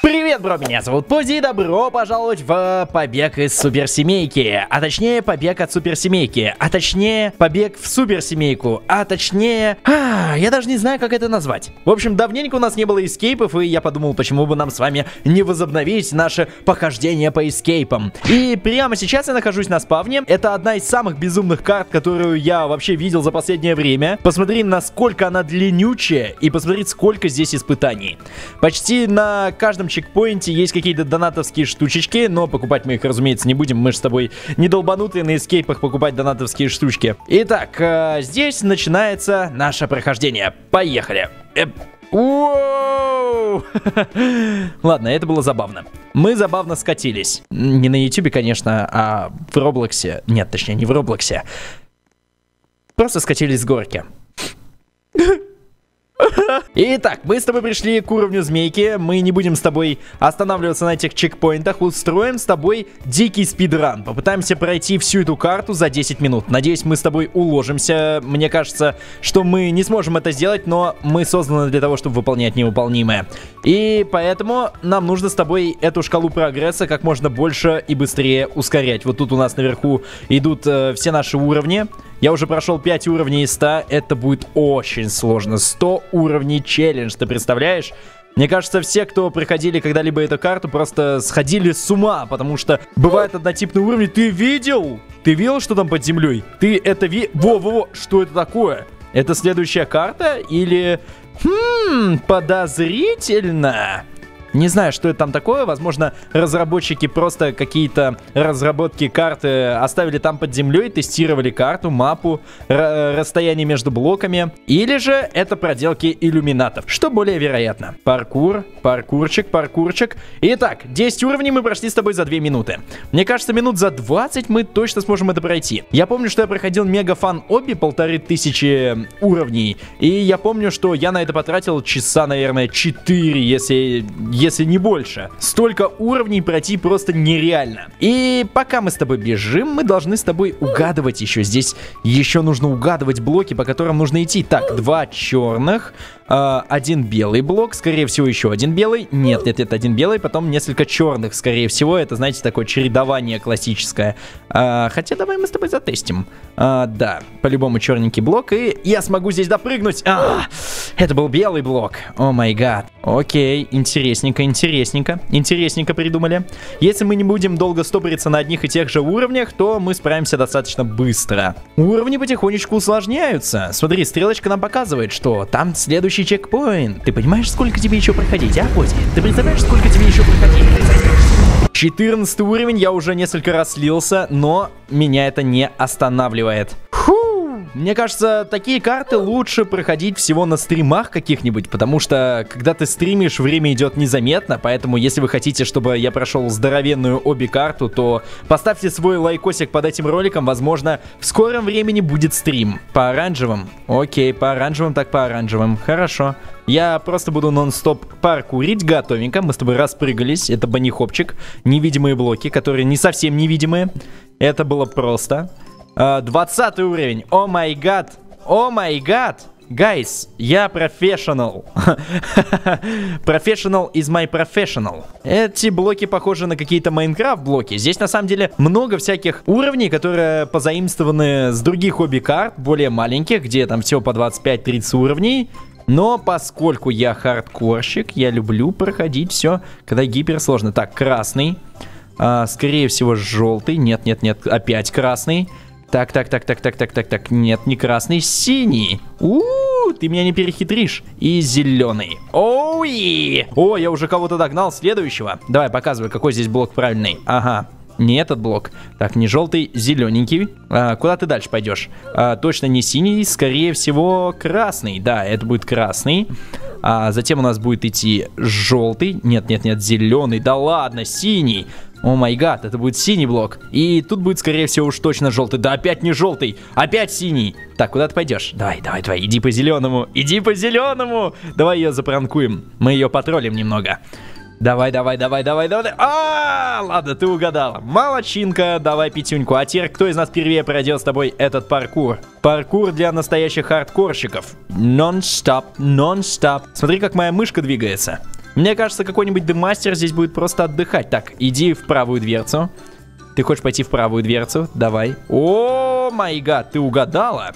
Привет, бро, меня зовут Пози, добро пожаловать в побег из суперсемейки. А точнее, побег от суперсемейки. А точнее, побег в суперсемейку. А точнее... я даже не знаю, как это назвать. В общем, давненько у нас не было эскейпов, и я подумал, почему бы нам с вами не возобновить наше похождение по эскейпам. И прямо сейчас я нахожусь на спавне. Это одна из самых безумных карт, которую я вообще видел за последнее время. Посмотри, насколько она длиннючая, и посмотри, сколько здесь испытаний. Почти на каждом чекпоинте есть какие-то донатовские штучечки, но покупать мы их, разумеется, не будем. Мы же с тобой не долбанутые на эскейпах покупать донатовские штучки. Итак, здесь начинается наше прохождение. Поехали! Ладно, это было забавно. Мы забавно скатились. Не на ютубе, конечно, а в Роблоксе. Нет, точнее, не в Роблоксе. Просто скатились с горки. Итак, мы с тобой пришли к уровню змейки. Мы не будем с тобой останавливаться на этих чекпоинтах. Устроим с тобой дикий спидран. Попытаемся пройти всю эту карту за 10 минут. Надеюсь, мы с тобой уложимся. Мне кажется, что мы не сможем это сделать, но мы созданы для того, чтобы выполнять невыполнимое. И поэтому нам нужно с тобой эту шкалу прогресса как можно больше и быстрее ускорять. Вот тут у нас наверху идут все наши уровни. Я уже прошел 5 уровней из 100. Это будет очень сложно. 100 уровней челлендж, ты представляешь? Мне кажется, все, кто проходили когда-либо эту карту, просто сходили с ума, потому что бывают однотипные уровни. Ты видел? Ты видел, что там под землей? Ты это Во-во-во, что это такое? Это следующая карта или... подозрительно. Не знаю, что это там такое. Возможно, разработчики просто какие-то разработки карты оставили там под землей, тестировали карту, мапу, расстояние между блоками. Или же это проделки иллюминатов, что более вероятно. Паркур, паркурчик. Итак, 10 уровней мы прошли с тобой за 2 минуты. Мне кажется, минут за 20 мы точно сможем это пройти. Я помню, что я проходил мегафан обби 1500 уровней. И я помню, что я на это потратил часа, наверное, 4, если не больше. Столько уровней пройти просто нереально. И пока мы с тобой бежим, мы должны с тобой угадывать еще. Здесь еще нужно угадывать блоки, по которым нужно идти. Так, 2 черных, 1 белый блок, скорее всего, еще 1 белый. Нет, это 1 белый, потом несколько черных, скорее всего. Это, знаете, такое чередование классическое. Хотя давай мы с тобой затестим. Да, по-любому черненький блок, и я смогу здесь допрыгнуть. Это был белый блок. О май гад. Окей, интересненько придумали. Если мы не будем долго стопориться на одних и тех же уровнях, то мы справимся достаточно быстро. Уровни потихонечку усложняются. Смотри, стрелочка нам показывает, что там следующий чекпоинт. Ты понимаешь, сколько тебе еще проходить, а, Пози? Ты представляешь, сколько тебе еще проходить? 14 уровень, я уже несколько раз слился, но меня это не останавливает. Мне кажется, такие карты лучше проходить всего на стримах каких-нибудь, потому что, когда ты стримишь, время идет незаметно, поэтому, если вы хотите, чтобы я прошел здоровенную обби-карту, то поставьте свой лайкосик под этим роликом, возможно, в скором времени будет стрим. По оранжевым? Окей, по оранжевым, так по оранжевым, хорошо. Я просто буду нон-стоп паркурить, готовенько, мы с тобой распрыгались, это банихопчик, невидимые блоки, которые не совсем невидимые, это было просто... 20 уровень. О май гад. Guys, я профессионал. Professional is my professional. Эти блоки похожи на какие-то Майнкрафт блоки. Здесь на самом деле много всяких уровней, которые позаимствованы с других хобби-карт, более маленьких, где там всего по 25-30 уровней. Но поскольку я хардкорщик, я люблю проходить все, когда гиперсложно. Так, красный. Скорее всего, желтый. Нет, опять красный. Так, нет, не красный, синий. Ты меня не перехитришь. И зеленый. О, я уже кого-то догнал, следующего. Давай, показывай, какой здесь блок правильный. Ага, не этот блок. Так, не желтый, зелененький. Куда ты дальше пойдешь? Точно не синий, скорее всего, красный. Да, это будет красный. Затем у нас будет идти желтый. Нет, зеленый. Да ладно, синий. О май гад, это будет синий блок. И тут будет, скорее всего, уж точно желтый. Да опять не желтый, опять синий. Так, куда ты пойдешь? Давай, иди по зеленому. Давай ее запранкуем. Мы ее потроллим немного. Давай. Ладно, ты угадала. Молодчинка, давай пятюньку. А теперь кто из нас впервые пройдет с тобой этот паркур? Паркур для настоящих хардкорщиков. Нон-стоп. Смотри, как моя мышка двигается. Мне кажется, какой-нибудь демастер здесь будет просто отдыхать. Так, иди в правую дверцу. Ты хочешь пойти в правую дверцу? Давай. О, май гад, ты угадала.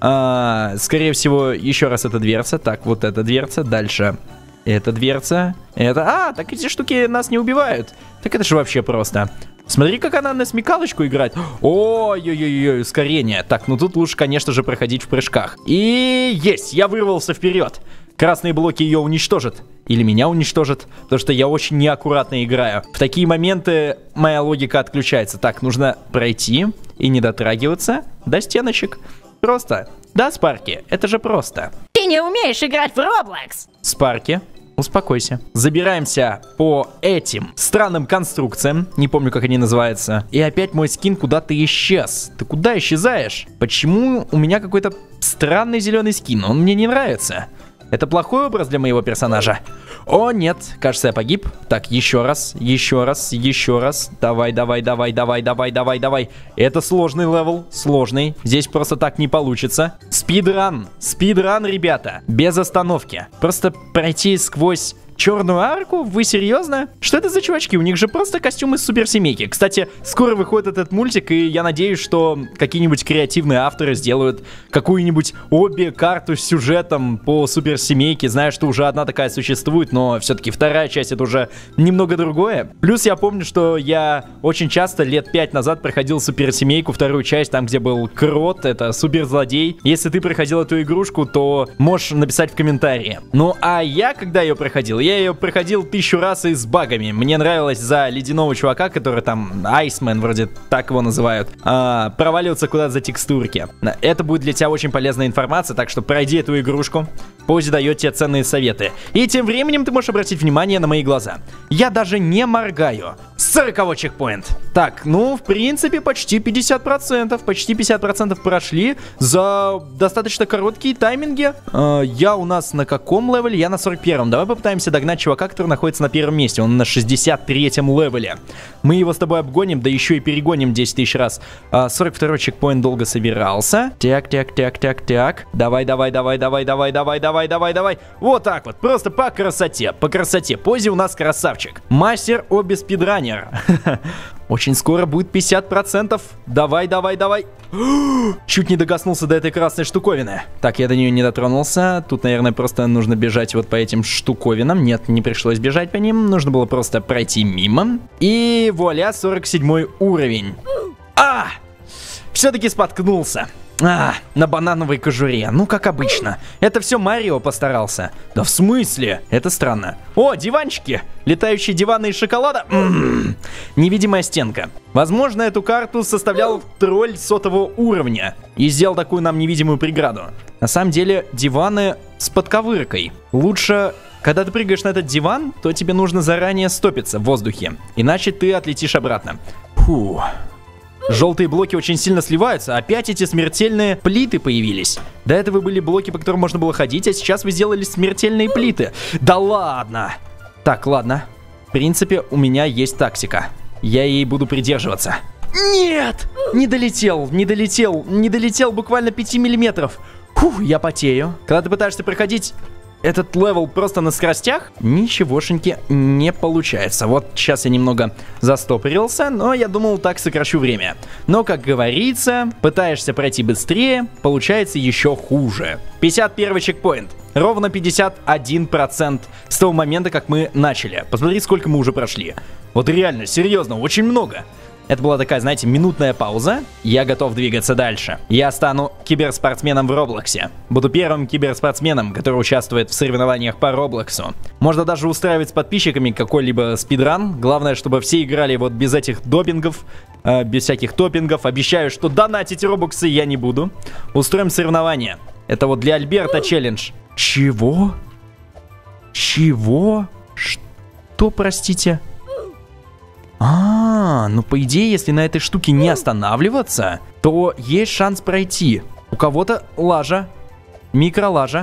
Скорее всего, еще раз эта дверца. Так, вот эта дверца. Дальше эта дверца. Это... так эти штуки нас не убивают. Так это же вообще просто. Смотри, как она на смекалочку играет. Ой-ой-ой, ускорение. Так, ну тут лучше, конечно же, проходить в прыжках. И есть, я вырвался вперед. Красные блоки ее уничтожат. Или меня уничтожат, потому что я очень неаккуратно играю. В такие моменты моя логика отключается. Так, нужно пройти и не дотрагиваться до стеночек. Просто. Да, Спарки, это же просто. Ты не умеешь играть в Roblox. Спарки, успокойся. Забираемся по этим странным конструкциям. Не помню, как они называются. И опять мой скин куда-то исчез. Ты куда исчезаешь? Почему у меня какой-то странный зеленый скин? Он мне не нравится. Это плохой образ для моего персонажа. О, нет, кажется, я погиб. Так, еще раз, еще раз, еще раз. Давай, давай, давай, давай, давай, давай, давай. Это сложный левел, сложный. Здесь просто так не получится. Спидран, спидран, ребята. Без остановки. Просто пройти сквозь черную арку? Вы серьезно? Что это за чувачки? У них же просто костюмы из суперсемейки. Кстати, скоро выходит этот мультик, и я надеюсь, что какие-нибудь креативные авторы сделают какую-нибудь карту с сюжетом по суперсемейке. Знаю, что уже одна такая существует, но все-таки вторая часть это уже немного другое. Плюс я помню, что я очень часто лет 5 назад проходил суперсемейку, вторую часть, там где был Крот, это суперзлодей. Если ты проходил эту игрушку, то можешь написать в комментарии. Ну а я, когда ее проходил, я ее проходил 1000 раз и с багами. Мне нравилось за ледяного чувака, который там Айсмен, вроде так его называют, проваливаться куда-то за текстурки. Это будет для тебя очень полезная информация, так что пройди эту игрушку. Пози дает тебе ценные советы. И тем временем ты можешь обратить внимание на мои глаза. Я даже не моргаю. 40-й чекпоинт. Так, ну, в принципе, почти 50%. Почти 50% прошли за достаточно короткие тайминги. Я у нас на каком левеле? Я на 41-м. Давай попытаемся догнать чувака, который находится на первом месте. Он на 63-м левеле. Мы его с тобой обгоним, да еще и перегоним 10 тысяч раз. 42-й чекпоинт долго собирался. Так, так, так, так, так. Давай, давай, давай, давай, давай, давай, давай, давай, давай. Вот так вот, просто по красоте, по красоте. Пози у нас красавчик. Мастер обеспидранер. Очень скоро будет 50%. Давай, давай, давай. Чуть не докоснулся до этой красной штуковины. Так, я до нее не дотронулся. Тут, наверное, просто нужно бежать вот по этим штуковинам. Нет, не пришлось бежать по ним. Нужно было просто пройти мимо. И вуаля, 47 уровень. Все-таки споткнулся. На банановой кожуре. Ну, как обычно. Это все Марио постарался. Да в смысле? Это странно. О, диванчики. Летающие диваны из шоколада. Невидимая стенка. Возможно, эту карту составлял тролль 100-го уровня. И сделал такую нам невидимую преграду. На самом деле, диваны с подковыркой. Лучше... Когда ты прыгаешь на этот диван, то тебе нужно заранее стопиться в воздухе. Иначе ты отлетишь обратно. Фу. Желтые блоки очень сильно сливаются. Опять эти смертельные плиты появились. До этого были блоки, по которым можно было ходить, а сейчас вы сделали смертельные плиты. Да ладно. Так, ладно. В принципе, у меня есть тактика. Я ей буду придерживаться. Нет! Не долетел, не долетел, не долетел буквально 5 миллиметров. Фух, я потею. Когда ты пытаешься проходить... этот левел просто на скоростях, ничегошеньки не получается. Вот сейчас я немного застопорился, но я думал, так сокращу время. Но, как говорится, пытаешься пройти быстрее, получается еще хуже. 51-й чекпоинт. Ровно 51% с того момента, как мы начали. Посмотри, сколько мы уже прошли. Вот реально, серьезно, очень много. Это была такая, знаете, минутная пауза. Я готов двигаться дальше. Я стану киберспортсменом в Роблоксе. Буду первым киберспортсменом, который участвует в соревнованиях по Роблоксу. Можно даже устраивать с подписчиками какой-либо спидран. Главное, чтобы все играли вот без этих допингов, без всяких топингов. Обещаю, что донатить робоксы я не буду. Устроим соревнования. Это вот для Альберта челлендж. Чего? Чего? Что, простите? Ну по идее, если на этой штуке не останавливаться, то есть шанс пройти. У кого-то лажа, микролажа.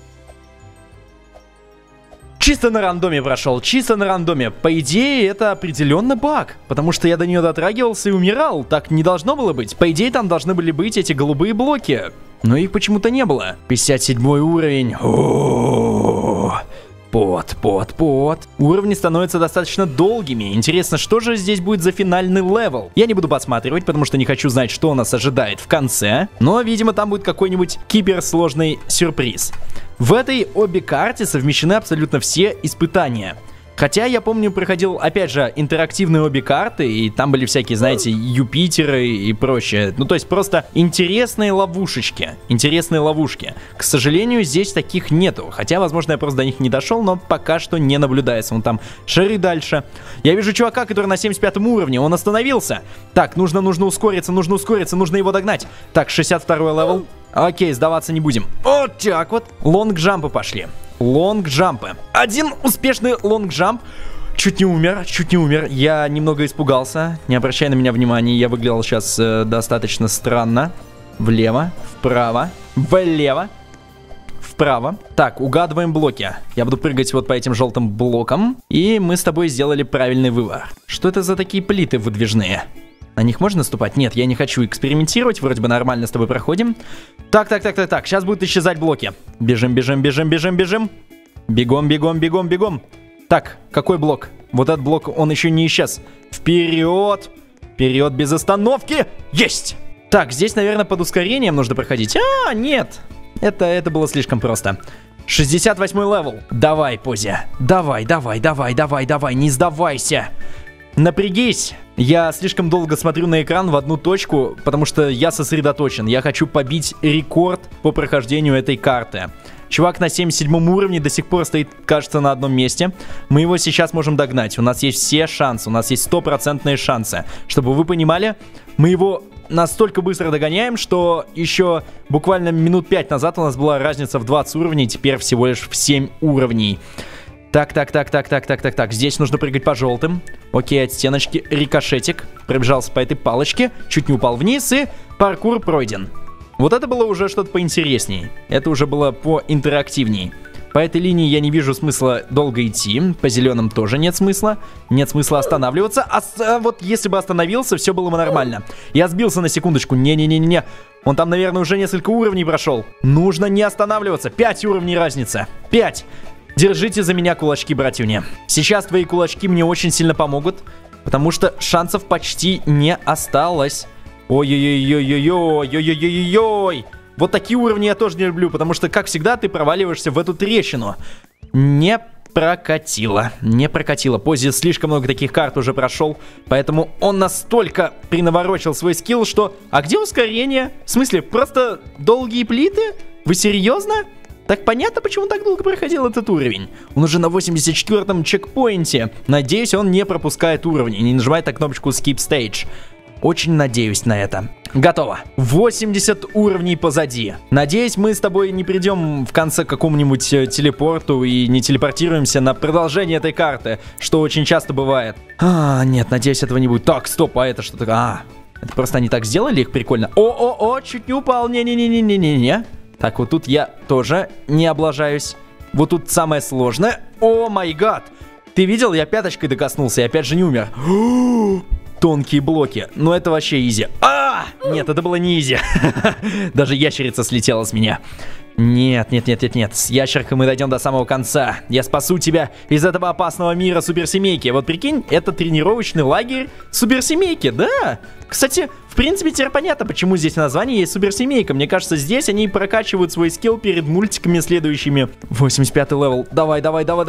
Чисто на рандоме прошел, чисто на рандоме. По идее, это определенно баг, потому что я до нее дотрагивался и умирал. Так не должно было быть. По идее, там должны были быть эти голубые блоки, но их почему-то не было. 57 уровень. Пот. Уровни становятся достаточно долгими. Интересно, что же здесь будет за финальный левел? Я не буду подсматривать, потому что не хочу знать, что нас ожидает в конце. Но, видимо, там будет какой-нибудь киберсложный сюрприз. В этой обе-карте совмещены абсолютно все испытания. Хотя я помню, проходил, опять же, интерактивные обе карты, и там были всякие, знаете, Юпитеры и прочее. Ну, то есть просто интересные ловушечки. Интересные ловушки. К сожалению, здесь таких нету. Хотя, возможно, я просто до них не дошел, но пока что не наблюдается. Вон там шары дальше. Я вижу чувака, который на 75 уровне. Он остановился. Так, нужно ускориться, нужно его догнать. Так, 62-й левел. Окей, сдаваться не будем. Вот так вот. Лонг-джампы пошли. Лонг-джампы. Один успешный лонг-джамп. Чуть не умер. Я немного испугался. Не обращай на меня внимания. Я выглядел сейчас достаточно странно. Влево, вправо, влево, вправо. Так, угадываем блоки. Я буду прыгать вот по этим желтым блокам. И мы с тобой сделали правильный выбор. Что это за такие плиты выдвижные? На них можно наступать? Нет, я не хочу экспериментировать. Вроде бы нормально с тобой проходим. Так. Сейчас будут исчезать блоки. Бежим. Бегом. Так, какой блок? Вот этот блок, он еще не исчез. Вперед без остановки. Есть! Так, здесь, наверное, под ускорением нужно проходить. А, нет. Это было слишком просто. 68-й левел. Давай, Пози. Давай. Не сдавайся. Напрягись. Я слишком долго смотрю на экран в одну точку, потому что я сосредоточен. Я хочу побить рекорд по прохождению этой карты. Чувак на 77 уровне до сих пор стоит, кажется, на одном месте. Мы его сейчас можем догнать. У нас есть все шансы. У нас есть 100% шансы. Чтобы вы понимали, мы его настолько быстро догоняем, что еще буквально минут 5 назад у нас была разница в 20 уровней. Теперь всего лишь в 7 уровней. Так. Здесь нужно прыгать по желтым. Окей, от стеночки. Рикошетик. Пробежался по этой палочке. Чуть не упал вниз, и паркур пройден. Вот это было уже что-то поинтересней. Это уже было поинтерактивней. По этой линии я не вижу смысла долго идти. По зеленым тоже нет смысла. Нет смысла останавливаться. А вот если бы остановился, все было бы нормально. Я сбился на секундочку. Не. Он там, наверное, уже несколько уровней прошел. Нужно не останавливаться. 5 уровней разница. 5. Держите за меня кулачки, братюня. Сейчас твои кулачки мне очень сильно помогут, потому что шансов почти не осталось. Ой-ой-ой-ой-ой-ой-ой-ой-ой-ой. Вот такие уровни я тоже не люблю, потому что, как всегда, ты проваливаешься в эту трещину. Не прокатило. Пози слишком много таких карт уже прошел, поэтому он настолько принаворочил свой скилл, что... А где ускорение? В смысле, просто долгие плиты? Вы серьезно? Так понятно, почему он так долго проходил этот уровень. Он уже на 84-м чекпоинте. Надеюсь, он не пропускает уровни, не нажимает на кнопочку Skip Stage. Очень надеюсь на это. Готово. 80 уровней позади. Надеюсь, мы с тобой не придем в конце к какому-нибудь телепорту и не телепортируемся на продолжение этой карты, что очень часто бывает. Нет, надеюсь, этого не будет. Так, стоп, а это что такое? Это просто они так сделали их прикольно. О, чуть не упал. Не. Так, вот тут я тоже не облажаюсь. Вот тут самое сложное. О май гад. Ты видел? Я пяточкой докоснулся и опять же не умер. Тонкие блоки. Ну это вообще изи. Нет, это было не изи. Даже ящерица слетела с меня. Нет. С ящеркой мы дойдем до самого конца. Я спасу тебя из этого опасного мира суперсемейки. Вот прикинь, это тренировочный лагерь суперсемейки, да? Кстати, в принципе, теперь понятно, почему здесь название есть суперсемейка. Мне кажется, здесь они прокачивают свой скилл перед мультиками следующими. 85-й левел. Давай.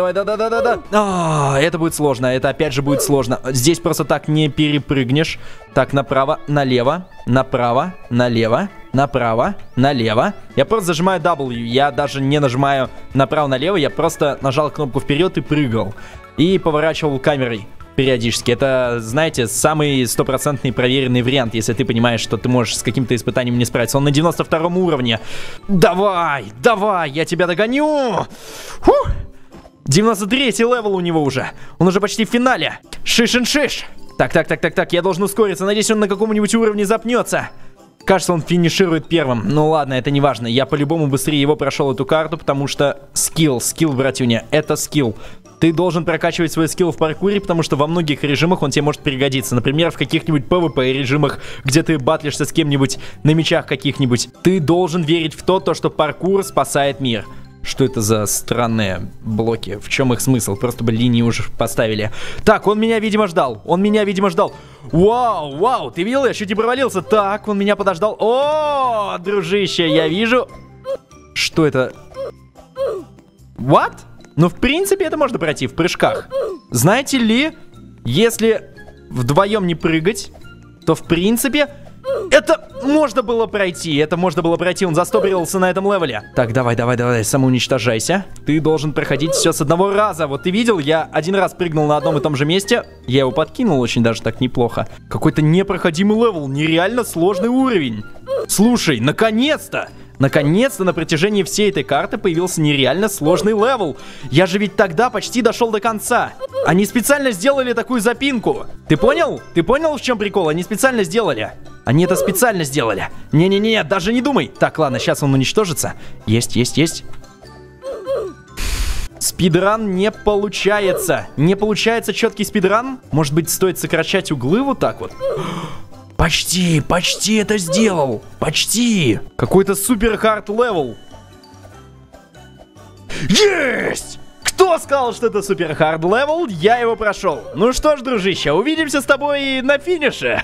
Это будет сложно. Это опять же будет сложно. Здесь просто так не перепрыгнешь. Так, направо, налево. Направо, налево. Направо, налево. Я просто зажимаю W. Я даже не нажимаю направо-налево. Я просто нажал кнопку вперед и прыгал. И поворачивал камерой периодически. Это, знаете, самый стопроцентный проверенный вариант, если ты понимаешь, что ты можешь с каким-то испытанием не справиться. Он на 92 уровне. Давай, я тебя догоню. 93-й левел у него уже. Он уже почти в финале. Шиш. Так, я должен ускориться. Надеюсь, он на каком-нибудь уровне запнется. Кажется, он финиширует первым. Ну ладно, это не важно. Я по-любому быстрее его прошел эту карту, потому что скилл, братюня, это скилл. Ты должен прокачивать свой скилл в паркуре, потому что во многих режимах он тебе может пригодиться. Например, в каких-нибудь PvP режимах, где ты батлишься с кем-нибудь на мечах каких-нибудь. Ты должен верить в то, что паркур спасает мир. Что это за странные блоки? В чем их смысл? Просто бы линии уже поставили. Так, он меня, видимо, ждал. Вау, вау, ты видел? Я чуть не провалился. Так, он меня подождал. О, дружище, я вижу. Что это? What? Ну, в принципе, это можно пройти в прыжках. Знаете ли, если вдвоем не прыгать, то, в принципе... Это можно было пройти, он застопорился на этом левеле. Так, давай, самоуничтожайся. Ты должен проходить все с одного раза. Вот ты видел, я один раз прыгнул на одном и том же месте. Я его подкинул очень даже так неплохо. Какой-то непроходимый левел, нереально сложный уровень. Слушай, наконец-то! Наконец-то на протяжении всей этой карты появился нереально сложный левел. Я же ведь тогда почти дошел до конца. Они специально сделали такую запинку. Ты понял? Ты понял, в чем прикол? Они специально сделали. Они это специально сделали. Не-не-не, даже не думай. Так, ладно, сейчас он уничтожится. Есть. Спидран не получается. Не получается четкий спидран. Может быть, стоит сокращать углы вот так вот? Почти это сделал. Почти. Какой-то супер хард левел. Есть! Кто сказал, что это супер хард левел? Я его прошел. Ну что ж, дружище, увидимся с тобой на финише.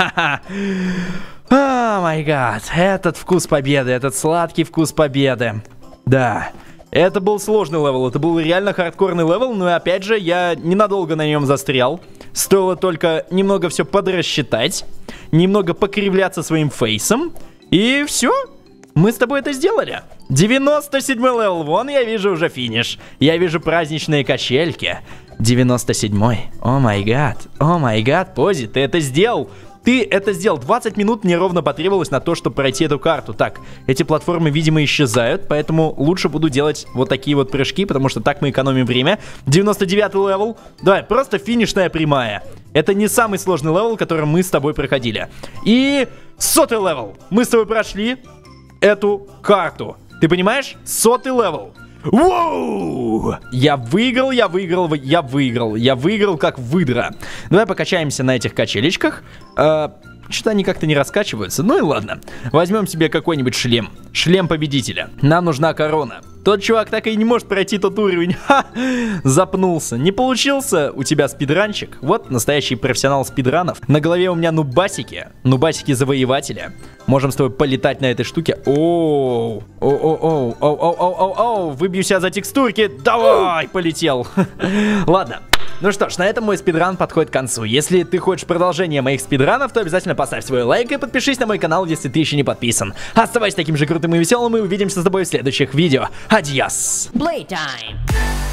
О май гад. Этот вкус победы, этот сладкий вкус победы. Да. Это был сложный левел, это был реально хардкорный левел, но опять же, я ненадолго на нем застрял. Стоило только немного все подрасчитать, немного покривляться своим фейсом, и все. Мы с тобой это сделали. 97-й левел, вон я вижу уже финиш. Я вижу праздничные качельки. 97-й, о май гад, Пози, ты это сделал. 20 минут мне ровно потребовалось на то, чтобы пройти эту карту. Так, эти платформы, видимо, исчезают, поэтому лучше буду делать вот такие вот прыжки, потому что так мы экономим время. 99-й левел. Давай, просто финишная прямая. Это не самый сложный левел, который мы с тобой проходили. И 100-й левел. Мы с тобой прошли эту карту. Ты понимаешь? 100-й левел. Воу! Я выиграл как выдра. Давай покачаемся на этих качелечках. Что-то они как-то не раскачиваются. Ну и ладно. Возьмем себе какой-нибудь шлем. Шлем победителя. Нам нужна корона. Тот чувак так и не может пройти тот уровень. Ха! Запнулся. Не получился у тебя спидранчик? Вот настоящий профессионал спидранов. На голове у меня нубасики. Нубасики завоевателя. Можем с тобой полетать на этой штуке. Оу. Выбью себя за текстурки. Давай, полетел. Ладно. Ну что ж, на этом мой спидран подходит к концу. Если ты хочешь продолжения моих спидранов, то обязательно поставь свой лайк и подпишись на мой канал, если ты еще не подписан. Оставайся таким же крутым и веселым, и увидимся с тобой в следующих видео. Адьос! Playtime.